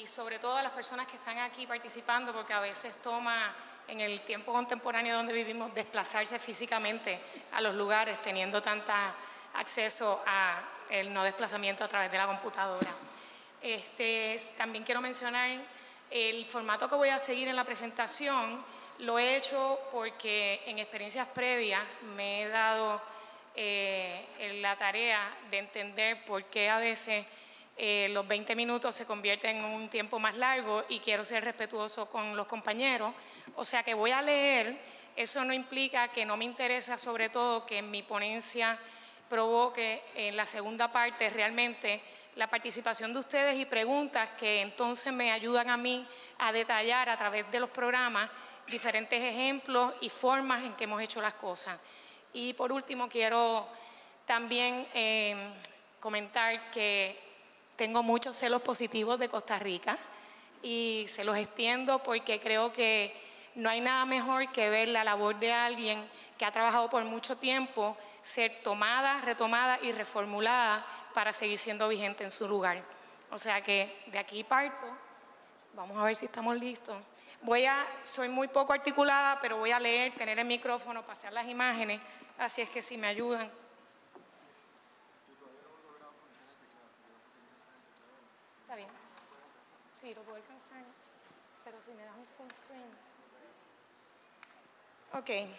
y sobre todo a las personas que están aquí participando, porque a veces toma en el tiempo contemporáneo donde vivimos desplazarse físicamente a los lugares teniendo tanta acceso a el no desplazamiento a través de la computadora. También quiero mencionar el formato que voy a seguir en la presentación. Lo he hecho porque en experiencias previas me he dado la tarea de entender por qué a veces los 20 minutos se convierten en un tiempo más largo y quiero ser respetuoso con los compañeros. O sea que voy a leer, eso no implica que no me interesa, sobre todo que en mi ponencia provoque en la segunda parte realmente la participación de ustedes y preguntas que entonces me ayudan a mí a detallar a través de los programas diferentes ejemplos y formas en que hemos hecho las cosas. Y por último quiero también comentar que tengo muchos celos positivos de Costa Rica y se los extiendo porque creo que no hay nada mejor que ver la labor de alguien que ha trabajado por mucho tiempo ser tomada, retomada y reformulada para seguir siendo vigente en su lugar. O sea que de aquí parto, vamos a ver si estamos listos. Soy muy poco articulada, pero voy a leer, tener el micrófono, pasar las imágenes, así es que si me ayudan. Está bien. Sí, lo puedo alcanzar, pero si me das un full screen. Ok.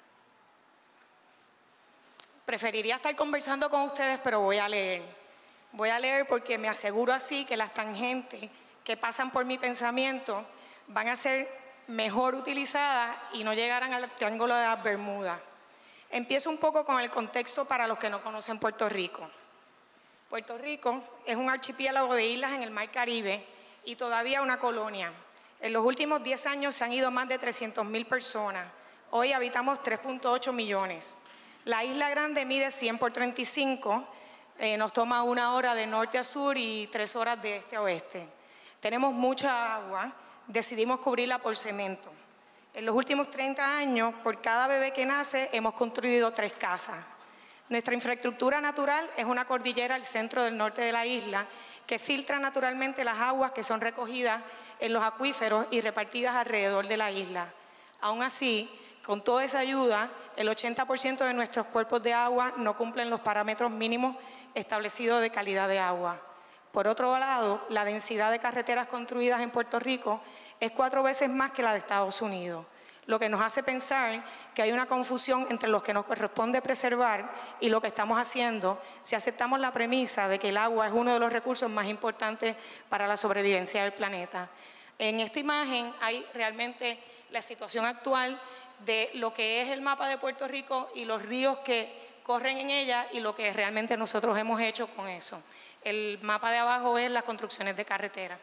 Preferiría estar conversando con ustedes, pero voy a leer. Voy a leer porque me aseguro así que las tangentes que pasan por mi pensamiento van a ser mejor utilizadas y no llegarán al Triángulo de las Bermudas. Empiezo un poco con el contexto para los que no conocen Puerto Rico. Puerto Rico es un archipiélago de islas en el Mar Caribe y todavía una colonia. En los últimos 10 años se han ido más de 300,000 personas. Hoy habitamos 3.8 millones. La Isla Grande mide 100 por 35, nos toma 1 hora de norte a sur y 3 horas de este a oeste. Tenemos mucha agua, decidimos cubrirla por cemento. En los últimos 30 años, por cada bebé que nace, hemos construido 3 casas. Nuestra infraestructura natural es una cordillera al centro del norte de la isla que filtra naturalmente las aguas que son recogidas en los acuíferos y repartidas alrededor de la isla. Aún así, con toda esa ayuda, el 80% de nuestros cuerpos de agua no cumplen los parámetros mínimos establecidos de calidad de agua. Por otro lado, la densidad de carreteras construidas en Puerto Rico es 4 veces más que la de Estados Unidos, lo que nos hace pensar que hay una confusión entre lo que nos corresponde preservar y lo que estamos haciendo si aceptamos la premisa de que el agua es uno de los recursos más importantes para la sobrevivencia del planeta. En esta imagen hay realmente la situación actual de lo que es el mapa de Puerto Rico y los ríos que corren en ella y lo que realmente nosotros hemos hecho con eso. El mapa de abajo es las construcciones de carretera.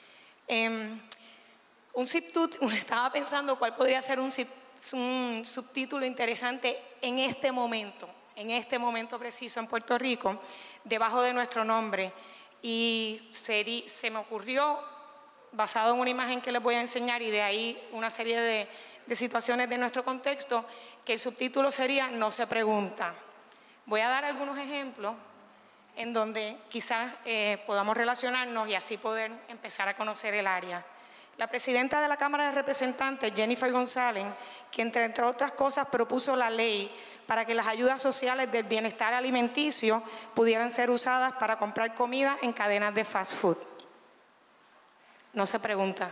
Estaba pensando cuál podría ser un subtítulo interesante en este momento preciso en Puerto Rico, debajo de nuestro nombre. Y se me ocurrió, basado en una imagen que les voy a enseñar y de ahí una serie de situaciones de nuestro contexto, que el subtítulo sería "No se pregunta". Voy a dar algunos ejemplos en donde quizás podamos relacionarnos y así poder empezar a conocer el área. La presidenta de la Cámara de Representantes, Jennifer González, quien entre otras cosas propuso la ley para que las ayudas sociales del bienestar alimenticio pudieran ser usadas para comprar comida en cadenas de fast food. No se pregunta.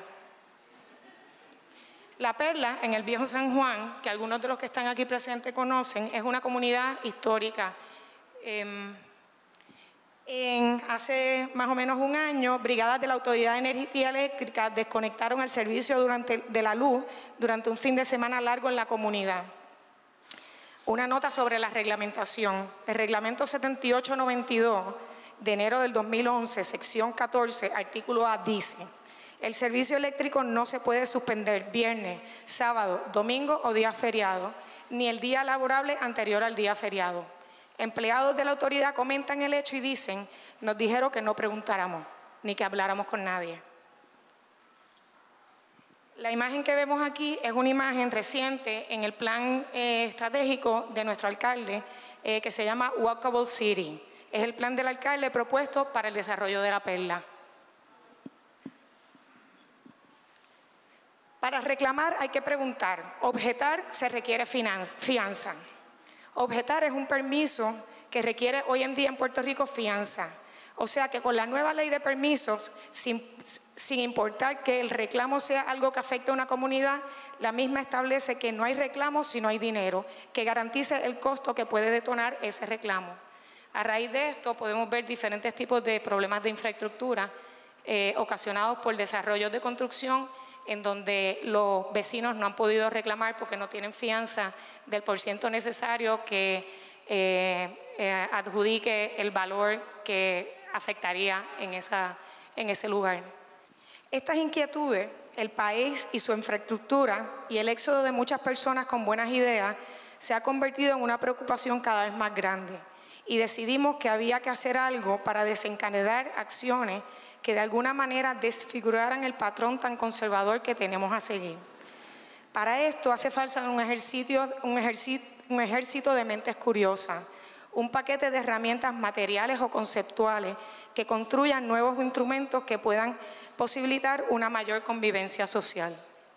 La Perla, en el Viejo San Juan, que algunos de los que están aquí presentes conocen, es una comunidad histórica. Hace más o menos un año, brigadas de la Autoridad de Energía Eléctrica desconectaron el servicio de la luz durante un fin de semana largo en la comunidad. Una nota sobre la reglamentación. El reglamento 7892 de enero del 2011, sección 14, artículo A, dice: el servicio eléctrico no se puede suspender viernes, sábado, domingo o día feriado, ni el día laborable anterior al día feriado. Empleados de la autoridad comentan el hecho y dicen: nos dijeron que no preguntáramos, ni que habláramos con nadie. La imagen que vemos aquí es una imagen reciente en el plan estratégico de nuestro alcalde que se llama Walkable City. Es el plan del alcalde propuesto para el desarrollo de la Perla. Para reclamar hay que preguntar. Objetar se requiere fianza. Objetar es un permiso que requiere hoy en día en Puerto Rico fianza. O sea que con la nueva ley de permisos, sin importar que el reclamo sea algo que afecte a una comunidad, la misma establece que no hay reclamo si no hay dinero, que garantice el costo que puede detonar ese reclamo. A raíz de esto podemos ver diferentes tipos de problemas de infraestructura ocasionados por desarrollos de construcción en donde los vecinos no han podido reclamar porque no tienen fianza del % necesario que adjudique el valor que afectaría en ese lugar. Estas inquietudes, el país y su infraestructura y el éxodo de muchas personas con buenas ideas se ha convertido en una preocupación cada vez más grande y decidimos que había que hacer algo para desencadenar acciones que de alguna manera desfiguraran el patrón tan conservador que tenemos a seguir. Para esto hace falta un ejército de mentes curiosas, un paquete de herramientas materiales o conceptuales que construyan nuevos instrumentos que puedan posibilitar una mayor convivencia social.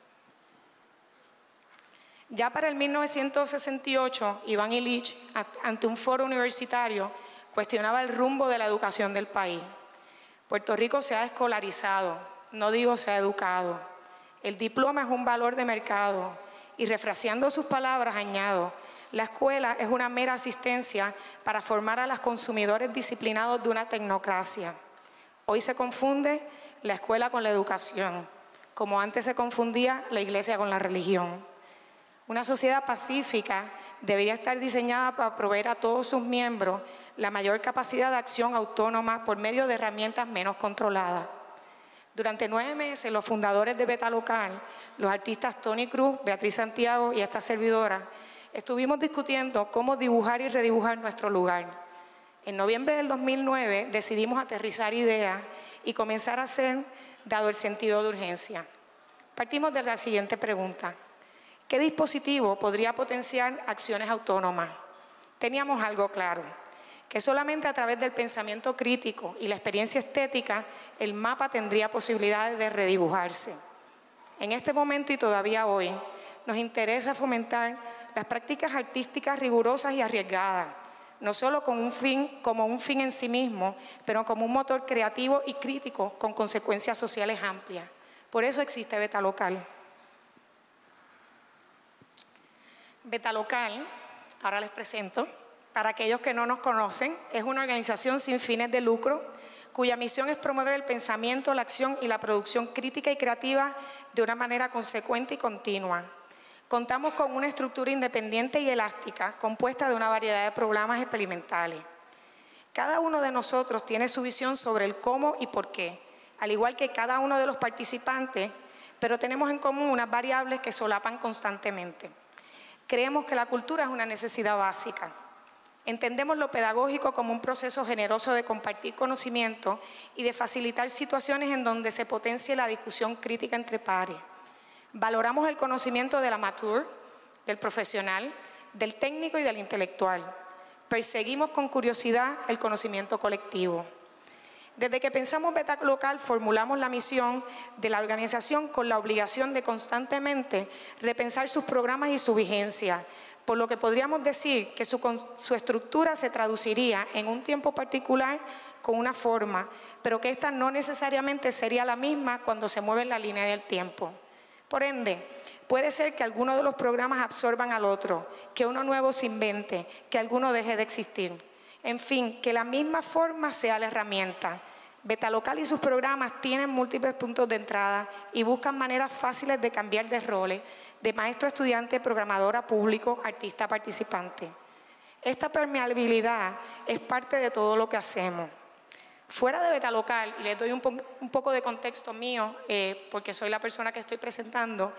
Ya para el 1968, Iván Illich, ante un foro universitario, cuestionaba el rumbo de la educación del país. Puerto Rico se ha escolarizado, no digo se ha educado. El diploma es un valor de mercado y, refraseando sus palabras, añado: la escuela es una mera asistencia para formar a los consumidores disciplinados de una tecnocracia. Hoy se confunde la escuela con la educación, como antes se confundía la iglesia con la religión. Una sociedad pacífica debería estar diseñada para proveer a todos sus miembros la mayor capacidad de acción autónoma por medio de herramientas menos controladas. Durante 9 meses, los fundadores de Beta Local, los artistas Tony Cruz, Beatriz Santiago y esta servidora, estuvimos discutiendo cómo dibujar y redibujar nuestro lugar. En noviembre del 2009 decidimos aterrizar ideas y comenzar a hacer, dado el sentido de urgencia. Partimos de la siguiente pregunta: ¿qué dispositivo podría potenciar acciones autónomas? Teníamos algo claro: que solamente a través del pensamiento crítico y la experiencia estética el mapa tendría posibilidades de redibujarse. En este momento y todavía hoy nos interesa fomentar las prácticas artísticas rigurosas y arriesgadas, no solo como un fin en sí mismo, pero como un motor creativo y crítico con consecuencias sociales amplias. Por eso existe Beta Local. Beta Local, ahora les presento, para aquellos que no nos conocen, es una organización sin fines de lucro cuya misión es promover el pensamiento, la acción y la producción crítica y creativa de una manera consecuente y continua. Contamos con una estructura independiente y elástica compuesta de una variedad de programas experimentales. Cada uno de nosotros tiene su visión sobre el cómo y por qué, al igual que cada uno de los participantes, pero tenemos en común unas variables que solapan constantemente. Creemos que la cultura es una necesidad básica. Entendemos lo pedagógico como un proceso generoso de compartir conocimiento y de facilitar situaciones en donde se potencie la discusión crítica entre pares. Valoramos el conocimiento del amateur, del profesional, del técnico y del intelectual. Perseguimos con curiosidad el conocimiento colectivo. Desde que pensamos Beta Local, formulamos la misión de la organización con la obligación de constantemente repensar sus programas y su vigencia, por lo que podríamos decir que su estructura se traduciría en un tiempo particular con una forma, pero que esta no necesariamente sería la misma cuando se mueve en la línea del tiempo. Por ende, puede ser que algunos de los programas absorban al otro, que uno nuevo se invente, que alguno deje de existir. En fin, que la misma forma sea la herramienta. Beta Local y sus programas tienen múltiples puntos de entrada y buscan maneras fáciles de cambiar de roles, de maestro, estudiante, programadora, público, artista, participante. Esta permeabilidad es parte de todo lo que hacemos. Fuera de Beta Local, y les doy un poco de contexto mío, porque soy la persona que estoy presentando,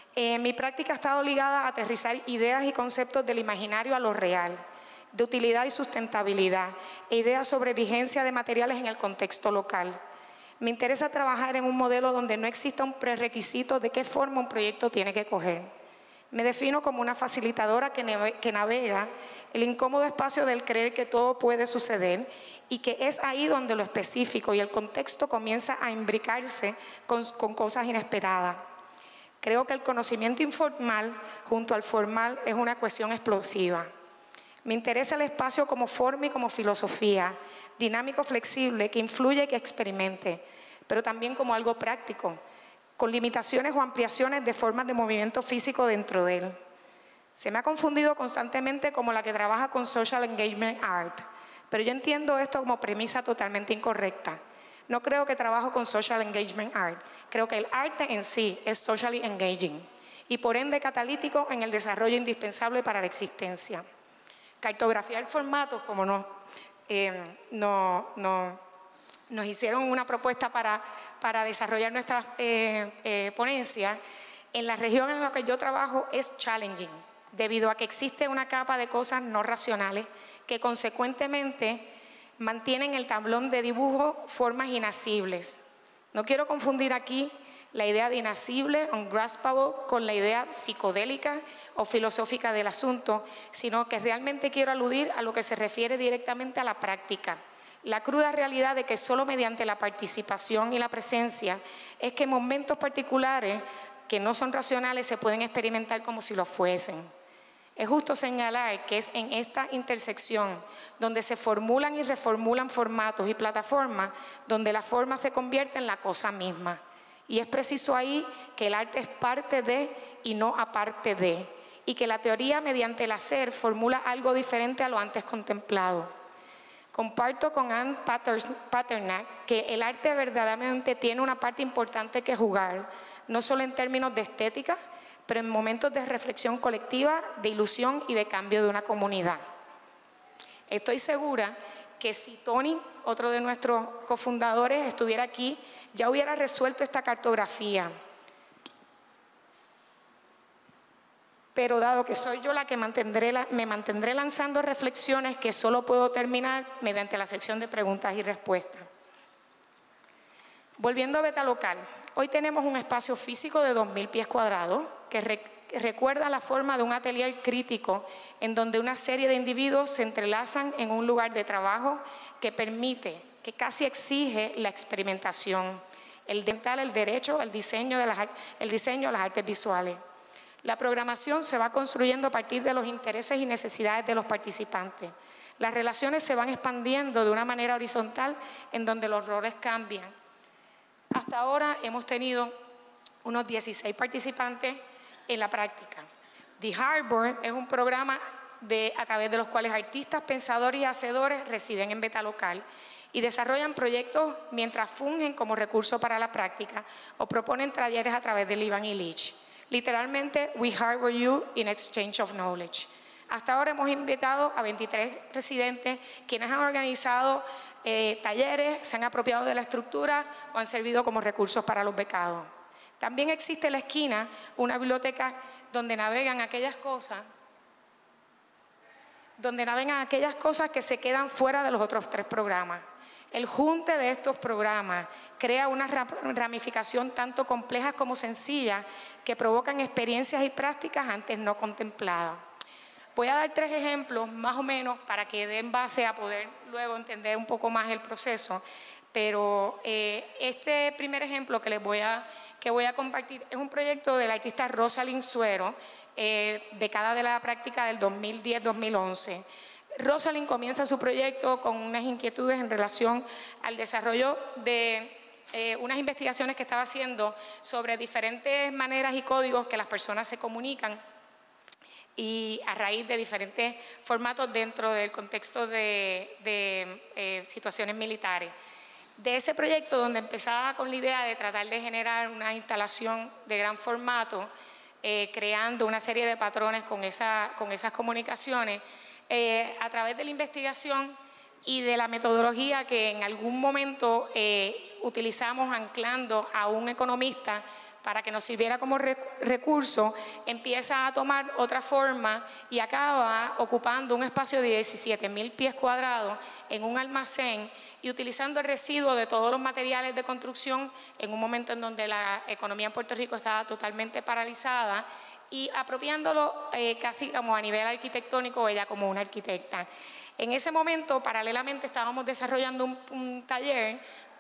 mi práctica ha estado ligada a aterrizar ideas y conceptos del imaginario a lo real, de utilidad y sustentabilidad, e ideas sobre vigencia de materiales en el contexto local. Me interesa trabajar en un modelo donde no exista un prerequisito de qué forma un proyecto tiene que coger. Me defino como una facilitadora que navega el incómodo espacio del creer que todo puede suceder y que es ahí donde lo específico y el contexto comienza a imbricarse con cosas inesperadas. Creo que el conocimiento informal junto al formal es una cuestión explosiva. Me interesa el espacio como forma y como filosofía, dinámico, flexible, que influye y que experimente, pero también como algo práctico, con limitaciones o ampliaciones de formas de movimiento físico dentro de él. Se me ha confundido constantemente como la que trabaja con Social Engagement Art, pero yo entiendo esto como premisa totalmente incorrecta. No creo que trabajo con Social Engagement Art, creo que el arte en sí es socially engaging y por ende catalítico en el desarrollo indispensable para la existencia. Cartografiar formatos, como nos hicieron una propuesta para desarrollar nuestra ponencia, en la región en la que yo trabajo es challenging, debido a que existe una capa de cosas no racionales que consecuentemente mantienen el tablón de dibujo formas inasibles. No quiero confundir aquí la idea de inasible, ungraspable, con la idea psicodélica o filosófica del asunto, sino que realmente quiero aludir a lo que se refiere directamente a la práctica. La cruda realidad de que solo mediante la participación y la presencia es que momentos particulares que no son racionales se pueden experimentar como si lo fuesen. Es justo señalar que es en esta intersección donde se formulan y reformulan formatos y plataformas, donde la forma se convierte en la cosa misma. Y es preciso ahí que el arte es parte de y no aparte de, y que la teoría mediante el hacer formula algo diferente a lo antes contemplado. Comparto con Anne Pasternak que el arte verdaderamente tiene una parte importante que jugar, no solo en términos de estética, pero en momentos de reflexión colectiva, de ilusión y de cambio de una comunidad. Estoy segura que si Tony, otro de nuestros cofundadores, estuviera aquí, ya hubiera resuelto esta cartografía. Pero dado que soy yo la que me mantendré lanzando reflexiones que solo puedo terminar mediante la sección de preguntas y respuestas. Volviendo a Beta Local, hoy tenemos un espacio físico de 2.000 pies cuadrados que recuerda la forma de un atelier crítico en donde una serie de individuos se entrelazan en un lugar de trabajo que permite, que casi exige la experimentación, el dental, el derecho, el diseño, las artes visuales. La programación se va construyendo a partir de los intereses y necesidades de los participantes. Las relaciones se van expandiendo de una manera horizontal en donde los roles cambian. Hasta ahora hemos tenido unos 16 participantes en la práctica. The Harbor es un programa a través de los cuales artistas, pensadores y hacedores residen en Beta Local y desarrollan proyectos mientras fungen como recurso para la práctica o proponen talleres a través de Liban y Leach. Literalmente, we harbor you in exchange of knowledge. Hasta ahora hemos invitado a 23 residentes quienes han organizado talleres, se han apropiado de la estructura o han servido como recursos para los becados. También existe en la esquina una biblioteca donde navegan aquellas cosas que se quedan fuera de los otros 3 programas. El junte de estos programas crea una ramificación tanto compleja como sencilla que provocan experiencias y prácticas antes no contempladas. Voy a dar 3 ejemplos más o menos para que den base a poder luego entender un poco más el proceso, pero este primer ejemplo que voy a compartir es un proyecto de la artista Rosalind Suero, becada de la práctica del 2010-2011. Rosalind comienza su proyecto con unas inquietudes en relación al desarrollo de unas investigaciones que estaba haciendo sobre diferentes maneras y códigos que las personas se comunican y a raíz de diferentes formatos dentro del contexto de situaciones militares. De ese proyecto, donde empezaba con la idea de tratar de generar una instalación de gran formato, creando una serie de patrones con esas comunicaciones, a través de la investigación y de la metodología que en algún momento utilizamos anclando a un economista para que nos sirviera como recurso, empieza a tomar otra forma y acaba ocupando un espacio de 17.000 pies cuadrados en un almacén y utilizando el residuo de todos los materiales de construcción en un momento en donde la economía en Puerto Rico estaba totalmente paralizada y apropiándolo casi como a nivel arquitectónico, ella como una arquitecta. En ese momento, paralelamente, estábamos desarrollando un taller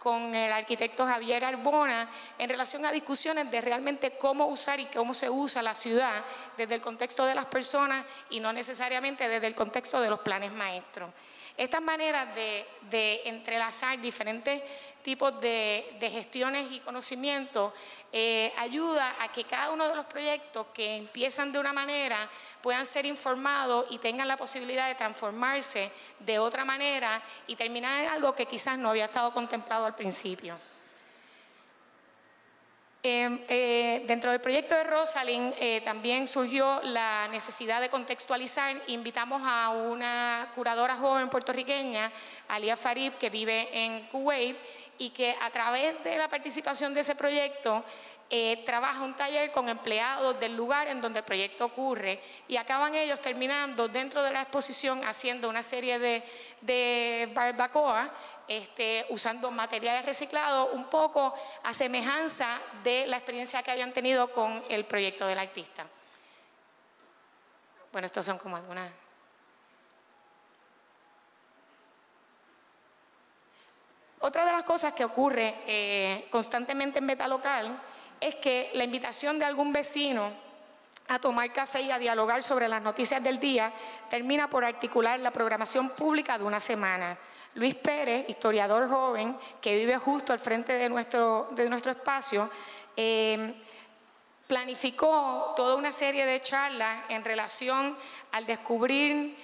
con el arquitecto Javier Arbona en relación a discusiones de realmente cómo usar y cómo se usa la ciudad desde el contexto de las personas y no necesariamente desde el contexto de los planes maestros. Estas maneras de entrelazar diferentes tipos de gestiones y conocimientos ayuda a que cada uno de los proyectos que empiezan de una manera puedan ser informados y tengan la posibilidad de transformarse de otra manera y terminar en algo que quizás no había estado contemplado al principio. Dentro del proyecto de Rosalind también surgió la necesidad de contextualizar. Invitamos a una curadora joven puertorriqueña, Alia Farib, que vive en Kuwait y que a través de la participación de ese proyecto trabaja un taller con empleados del lugar en donde el proyecto ocurre y acaban ellos terminando dentro de la exposición haciendo una serie de barbacoa usando materiales reciclados, un poco a semejanza de la experiencia que habían tenido con el proyecto del artista. Bueno, estos son como algunas. Otra de las cosas que ocurre constantemente en Betalocal es que la invitación de algún vecino a tomar café y a dialogar sobre las noticias del día termina por articular la programación pública de una semana. Luis Pérez, historiador joven que vive justo al frente de nuestro espacio, planificó toda una serie de charlas en relación al descubrir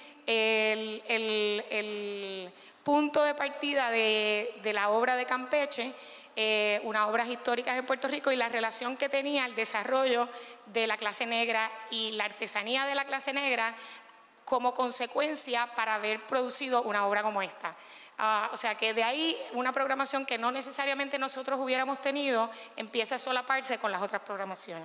el punto de partida de la obra de Campeche, unas obras históricas en Puerto Rico y la relación que tenía el desarrollo de la clase negra y la artesanía de la clase negra como consecuencia para haber producido una obra como esta. O sea que de ahí una programación que no necesariamente nosotros hubiéramos tenido empieza a solaparse con las otras programaciones.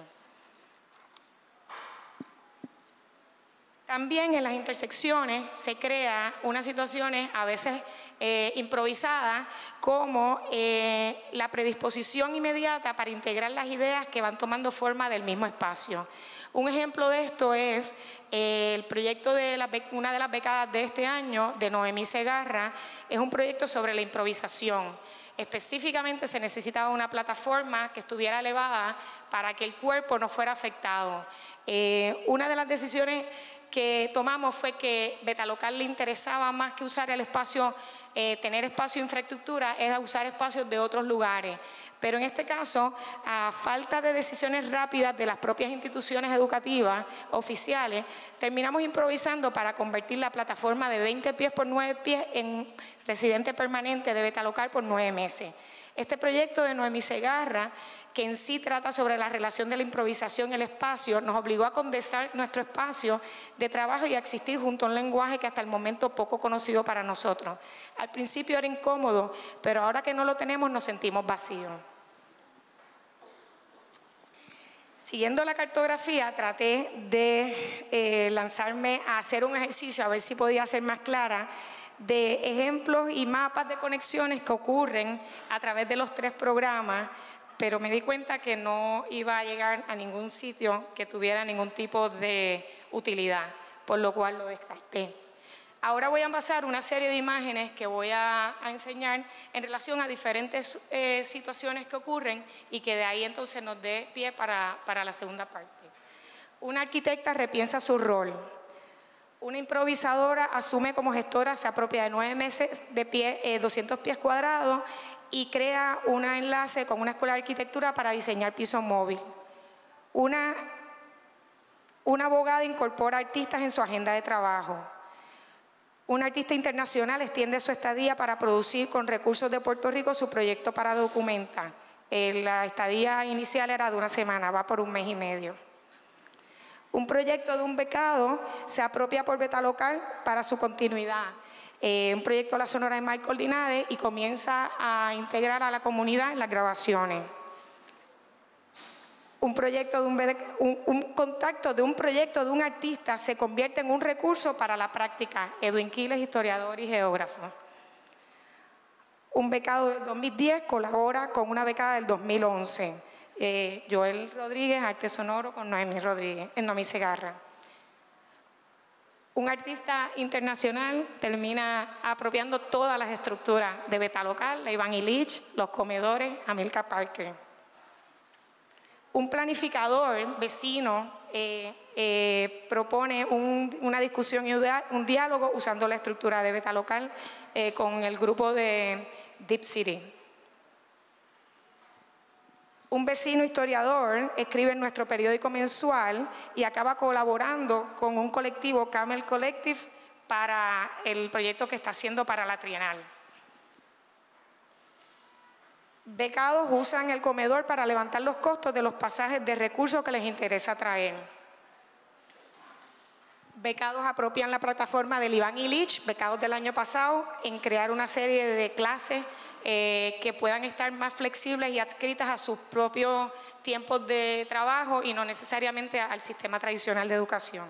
También en las intersecciones se crea unas situaciones a veces improvisadas como la predisposición inmediata para integrar las ideas que van tomando forma del mismo espacio. Un ejemplo de esto es el proyecto de una de las becadas de este año, de Noemí Segarra, es un proyecto sobre la improvisación. Específicamente se necesitaba una plataforma que estuviera elevada para que el cuerpo no fuera afectado. Una de las decisiones que tomamos fue que Betalocal le interesaba más que usar el espacio, tener espacio de infraestructura, era usar espacios de otros lugares. Pero en este caso, a falta de decisiones rápidas de las propias instituciones educativas oficiales, terminamos improvisando para convertir la plataforma de 20 pies por 9 pies en residente permanente de Betalocal por 9 meses. Este proyecto de Noemí Segarra, que en sí trata sobre la relación de la improvisación en el espacio, nos obligó a condensar nuestro espacio de trabajo y a existir junto a un lenguaje que hasta el momento poco conocido para nosotros. Al principio era incómodo, pero ahora que no lo tenemos nos sentimos vacíos. Siguiendo la cartografía, traté de lanzarme a hacer un ejercicio, a ver si podía ser más clara, de ejemplos y mapas de conexiones que ocurren a través de los 3 programas, pero me di cuenta que no iba a llegar a ningún sitio que tuviera ningún tipo de utilidad, por lo cual lo descarté. Ahora voy a pasar una serie de imágenes que voy a enseñar en relación a diferentes situaciones que ocurren y que de ahí entonces nos dé pie para la segunda parte. Una arquitecta repiensa su rol. Una improvisadora asume como gestora, se apropia de 9 meses de pie, 200 pies cuadrados y crea un enlace con una escuela de arquitectura para diseñar piso móvil. Una abogada incorpora artistas en su agenda de trabajo. Un artista internacional extiende su estadía para producir con recursos de Puerto Rico su proyecto para Documenta. La estadía inicial era de 1 semana, va por 1 mes y medio. Un proyecto de un becado se apropia por Betalocal para su continuidad. Un proyecto de la Sonora de Michael Dinade y comienza a integrar a la comunidad en las grabaciones. Un contacto de un proyecto de un artista se convierte en un recurso para la práctica. Edwin Quiles, historiador y geógrafo. Un becado del 2010 colabora con una becada del 2011. Joel Rodríguez, arte sonoro con Noemí Segarra. Un artista internacional termina apropiando todas las estructuras de Betalocal, la Iván Illich, los comedores, Amilcar Parker. Un planificador vecino propone una discusión y un diálogo usando la estructura de Betalocal con el grupo de Deep City. Un vecino historiador escribe en nuestro periódico mensual y acaba colaborando con un colectivo, Camel Collective, para el proyecto que está haciendo para la Trienal. Becados usan el comedor para levantar los costos de los pasajes de recursos que les interesa traer. Becados apropian la plataforma del Iván Illich, becados del año pasado, en crear una serie de clases que puedan estar más flexibles y adscritas a sus propios tiempos de trabajo y no necesariamente al sistema tradicional de educación.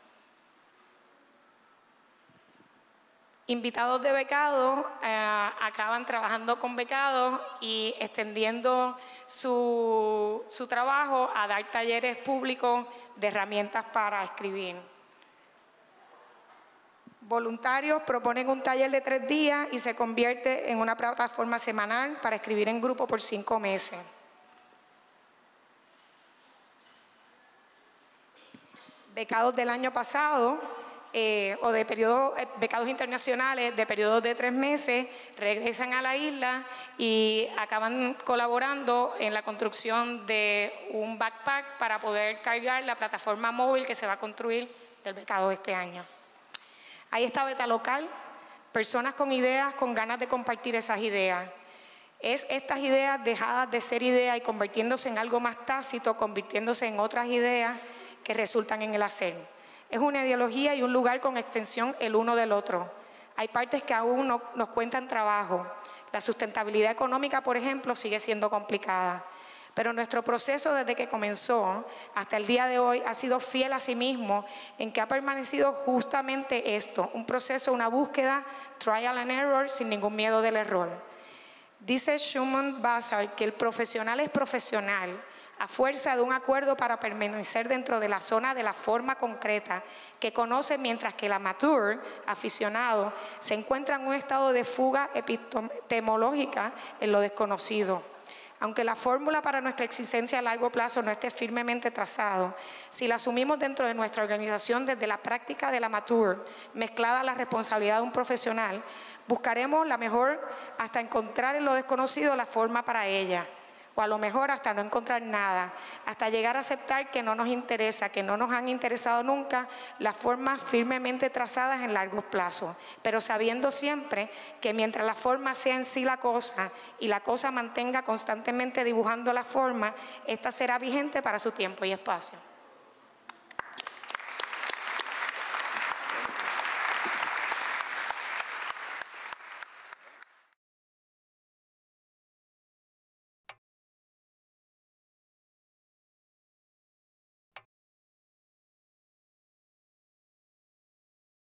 Invitados de becados acaban trabajando con becados y extendiendo su trabajo a dar talleres públicos de herramientas para escribir. Voluntarios proponen un taller de 3 días y se convierte en una plataforma semanal para escribir en grupo por 5 meses. Becados del año pasado o de becados internacionales de periodos de 3 meses regresan a la isla y acaban colaborando en la construcción de un backpack para poder cargar la plataforma móvil que se va a construir del becado de este año. Ahí está Betalocal, personas con ideas, con ganas de compartir esas ideas. Es estas ideas dejadas de ser ideas y convirtiéndose en algo más tácito, convirtiéndose en otras ideas que resultan en el hacer. Es una ideología y un lugar con extensión el uno del otro. Hay partes que aún no nos cuentan trabajo. La sustentabilidad económica, por ejemplo, sigue siendo complicada. Pero nuestro proceso desde que comenzó hasta el día de hoy ha sido fiel a sí mismo en que ha permanecido justamente esto, un proceso, una búsqueda, trial and error, sin ningún miedo del error. Dice Shimon Bazar que el profesional es profesional a fuerza de un acuerdo para permanecer dentro de la zona de la forma concreta que conoce, mientras que el amateur, aficionado, se encuentra en un estado de fuga epistemológica en lo desconocido. Aunque la fórmula para nuestra existencia a largo plazo no esté firmemente trazado, si la asumimos dentro de nuestra organización desde la práctica del amateur, mezclada a la responsabilidad de un profesional, buscaremos la mejor hasta encontrar en lo desconocido la forma para ella, o a lo mejor hasta no encontrar nada, hasta llegar a aceptar que no nos interesa, que no nos han interesado nunca las formas firmemente trazadas en largos plazos, pero sabiendo siempre que mientras la forma sea en sí la cosa y la cosa mantenga constantemente dibujando la forma, esta será vigente para su tiempo y espacio.